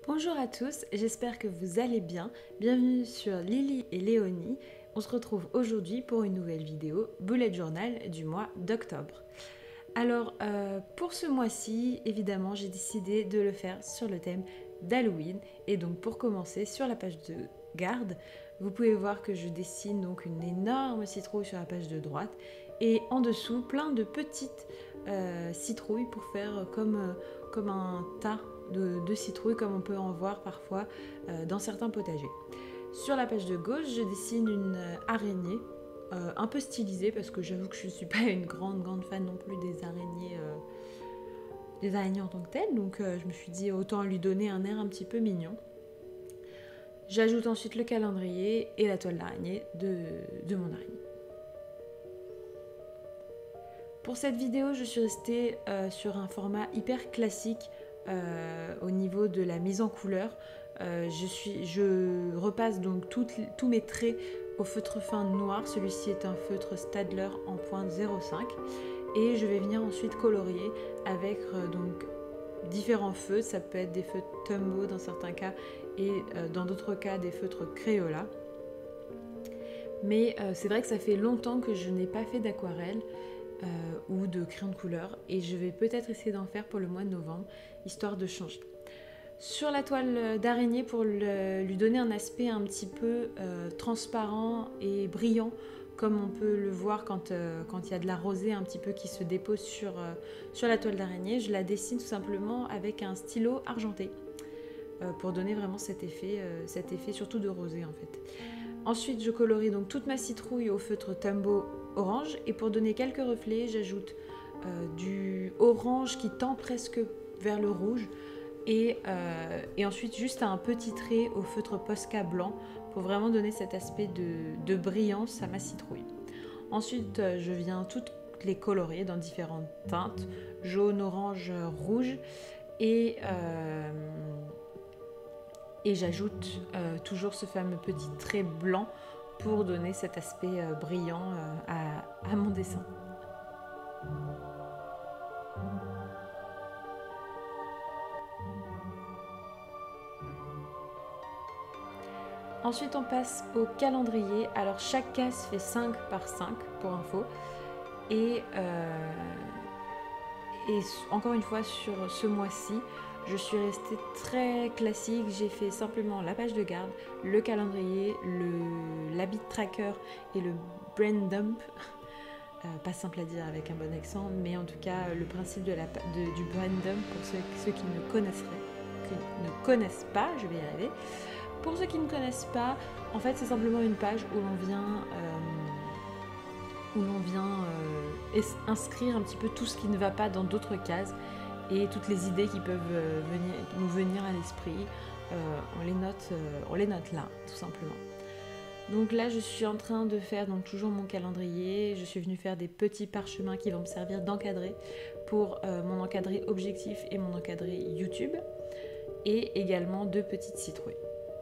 Bonjour à tous, j'espère que vous allez bien. Bienvenue sur Lily et Léonie. On se retrouve aujourd'hui pour une nouvelle vidéo Bullet Journal du mois d'octobre. Alors pour ce mois-ci, évidemment, j'ai décidé de le faire sur le thème d'Halloween. Et donc pour commencer, sur la page de garde, vous pouvez voir que je dessine donc une énorme citrouille sur la page de droite. Et en dessous, plein de petites citrouilles pour faire comme un tas de citrouilles comme on peut en voir parfois dans certains potagers. Sur la page de gauche, je dessine une araignée un peu stylisée parce que j'avoue que je ne suis pas une grande fan non plus des araignées en tant que telles, donc je me suis dit autant lui donner un air un petit peu mignon. J'ajoute ensuite le calendrier et la toile d'araignée de mon araignée. Pour cette vidéo, je suis restée sur un format hyper classique au niveau de la mise en couleur. Je repasse donc tous mes traits au feutre fin noir. Celui-ci est un feutre Staedtler en pointe 0,5 et je vais venir ensuite colorier avec donc différents feutres. Ça peut être des feutres Tombow dans certains cas et dans d'autres cas des feutres Crayola. Mais c'est vrai que ça fait longtemps que je n'ai pas fait d'aquarelle ou de crayon de couleur et je vais peut-être essayer d'en faire pour le mois de novembre histoire de changer. Sur la toile d'araignée, pour lui donner un aspect un petit peu transparent et brillant comme on peut le voir quand il y a de la rosée un petit peu qui se dépose sur la toile d'araignée, je la dessine tout simplement avec un stylo argenté pour donner vraiment cet effet surtout de rosée en fait. Ensuite, je colorie donc toute ma citrouille au feutre Tombow orange et pour donner quelques reflets, j'ajoute du orange qui tend presque vers le rouge et ensuite juste un petit trait au feutre Posca blanc pour vraiment donner cet aspect de brillance à ma citrouille. Ensuite, je viens toutes les colorer dans différentes teintes, jaune, orange, rouge et j'ajoute toujours ce fameux petit trait blanc pour donner cet aspect brillant à mon dessin. Ensuite, on passe au calendrier. Alors, chaque case fait 5 par 5 pour info. Et encore une fois, sur ce mois-ci, je suis restée très classique. J'ai fait simplement la page de garde, le calendrier, l'habit tracker et le brain dump. Pas simple à dire avec un bon accent, mais en tout cas, le principe du brain dump, pour ceux qui ne connaissent pas, je vais y arriver. Pour ceux qui ne connaissent pas, en fait, c'est simplement une page où l'on vient inscrire un petit peu tout ce qui ne va pas dans d'autres cases et toutes les idées qui peuvent nous venir à l'esprit. On les note là, tout simplement. Donc là, je suis en train de faire donc toujours mon calendrier. Je suis venue faire des petits parchemins qui vont me servir d'encadré pour mon encadré objectif et mon encadré YouTube. Et également 2 petites citrouilles.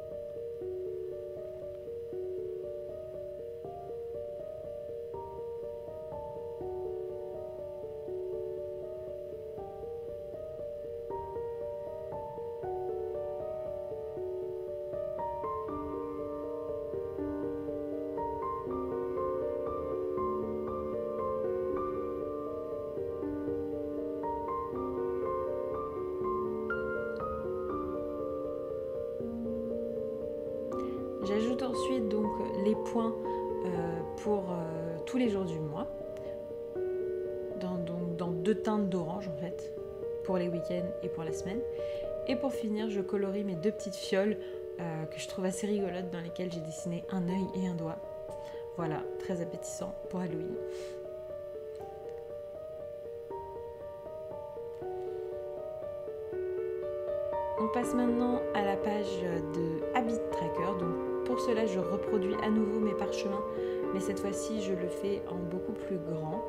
J'ajoute ensuite donc les points pour tous les jours du mois, dans 2 teintes d'orange en fait, pour les week-ends et pour la semaine. Et pour finir, je colorie mes 2 petites fioles que je trouve assez rigolotes, dans lesquelles j'ai dessiné un œil et un doigt. Voilà, très appétissant pour Halloween. On passe maintenant à la page de Habit Tracker. Donc pour cela, je reproduis à nouveau mes parchemins, mais cette fois-ci, je le fais en beaucoup plus grand.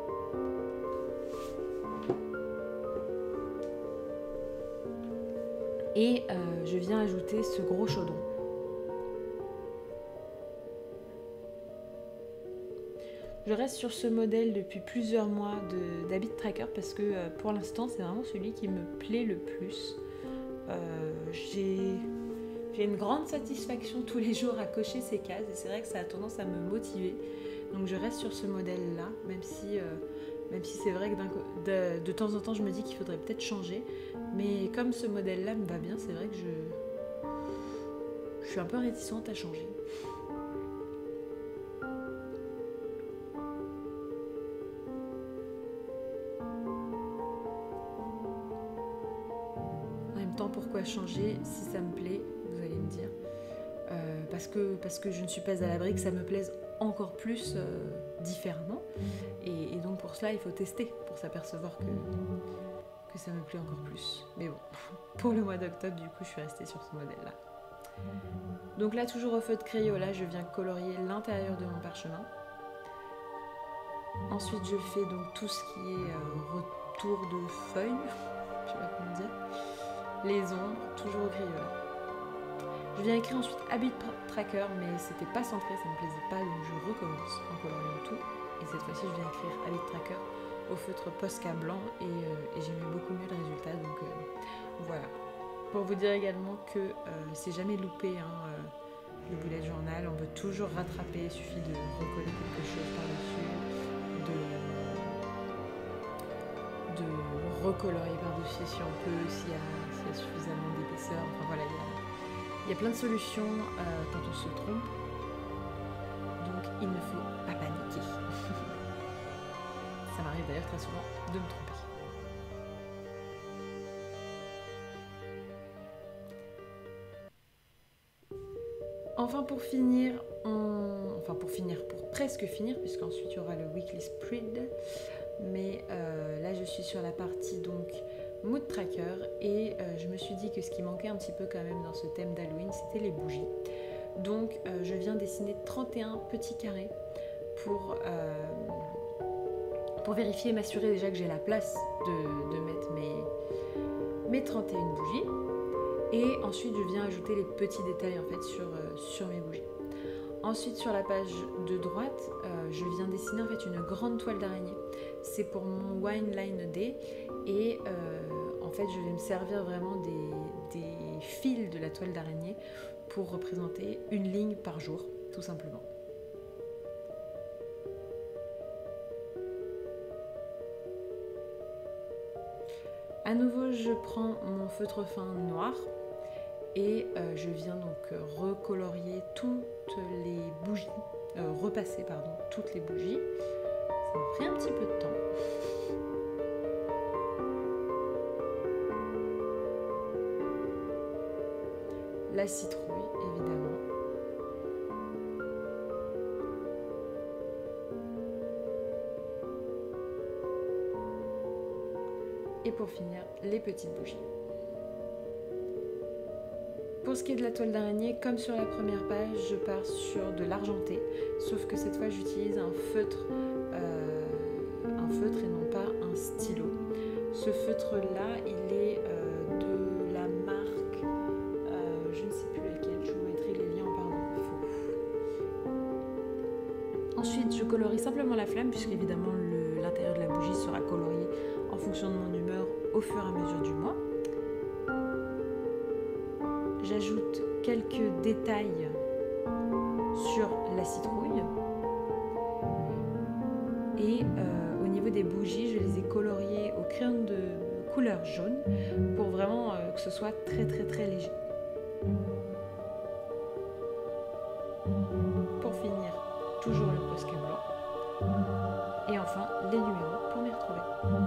Et je viens ajouter ce gros chaudron. Je reste sur ce modèle depuis plusieurs mois d'Habit Tracker parce que pour l'instant, c'est vraiment celui qui me plaît le plus. J'ai j'ai une grande satisfaction tous les jours à cocher ces cases et c'est vrai que ça a tendance à me motiver. Donc je reste sur ce modèle-là, même si c'est vrai que de temps en temps je me dis qu'il faudrait peut-être changer. Mais comme ce modèle-là me va bien, c'est vrai que je suis un peu réticente à changer. Pourquoi changer si ça me plaît, vous allez me dire, parce que je ne suis pas à l'abri que ça me plaise encore plus différemment et donc pour cela il faut tester pour s'apercevoir que ça me plaît encore plus. Mais bon, pour le mois d'octobre du coup je suis restée sur ce modèle là. Donc là toujours au feu de Crayola je viens colorier l'intérieur de mon parchemin. Ensuite je fais donc tout ce qui est retour de feuilles, je sais pas comment dire, les ombres, toujours au Crayola. Je viens écrire ensuite Habit Tracker, mais c'était pas centré, ça me plaisait pas, donc je recommence en coloriant tout. Et cette fois-ci, je viens écrire Habit Tracker au feutre Posca blanc et j'aimais beaucoup mieux le résultat, donc voilà. Pour vous dire également que c'est jamais loupé, le bullet journal, on peut toujours rattraper, il suffit de recoller quelque chose par-dessus, de recolorier par-dessus si on peut, s'il y a suffisamment d'épaisseur. Enfin voilà, il y a plein de solutions quand on se trompe. Donc il ne faut pas paniquer. Ça m'arrive d'ailleurs très souvent de me tromper. Enfin pour presque finir, puisqu'ensuite il y aura le Weekly Spread. Mais là je suis sur la partie donc Mood Tracker et je me suis dit que ce qui manquait un petit peu quand même dans ce thème d'Halloween c'était les bougies. Donc je viens dessiner 31 petits carrés pour vérifier et m'assurer déjà que j'ai la place de mettre mes 31 bougies. Et ensuite je viens ajouter les petits détails en fait sur mes bougies. Ensuite sur la page de droite, je viens dessiner en fait une grande toile d'araignée. C'est pour mon Wine Line Day et en fait je vais me servir vraiment des fils de la toile d'araignée pour représenter une ligne par jour, tout simplement. À nouveau je prends mon feutre fin noir et je viens donc recolorier toutes les bougies, repasser toutes les bougies. Ça m'a pris un petit peu de temps. La citrouille, évidemment. Et pour finir, les petites bougies. Pour ce qui est de la toile d'araignée, comme sur la première page, je pars sur de l'argenté, sauf que cette fois j'utilise un feutre et non pas un stylo. Ce feutre-là, il est de la marque, je ne sais plus laquelle, je vous mettrai les liens en barre d'infos. Ensuite, je colorie simplement la flamme, puisque évidemment l'intérieur de la bougie sera colorié en fonction de mon humeur au fur et à mesure du mois. J'ajoute quelques détails sur la citrouille et au niveau des bougies, je les ai coloriées au crayon de couleur jaune pour vraiment que ce soit très très très léger. Pour finir, toujours le Posca blanc et enfin les numéros pour m'y retrouver.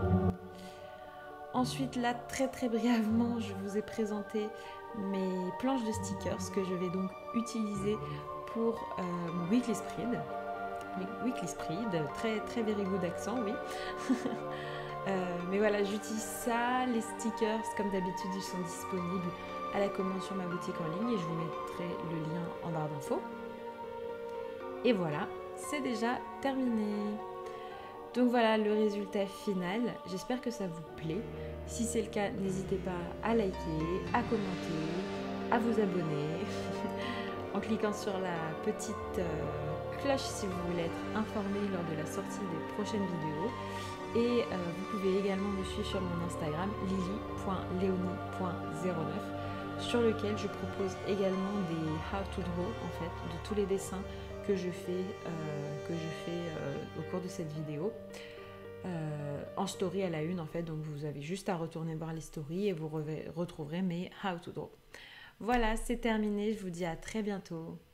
Ensuite là, très très brièvement, je vous ai présenté mes planches de stickers que je vais donc utiliser pour mon Weekly Spread. Weekly Spread, très très very good accent, oui. Mais voilà, j'utilise ça. Les stickers, comme d'habitude, ils sont disponibles à la commande sur ma boutique en ligne et je vous mettrai le lien en barre d'infos. Et voilà, c'est déjà terminé. Donc voilà le résultat final. J'espère que ça vous plaît. Si c'est le cas, n'hésitez pas à liker, à commenter, à vous abonner en cliquant sur la petite cloche si vous voulez être informé lors de la sortie des prochaines vidéos. Et vous pouvez également me suivre sur mon Instagram lily.leonie.09. sur lequel je propose également des how to draw en fait, de tous les dessins que je fais au cours de cette vidéo. En story à la une en fait, donc vous avez juste à retourner voir les stories et vous retrouverez mes how to draw. Voilà, c'est terminé, je vous dis à très bientôt.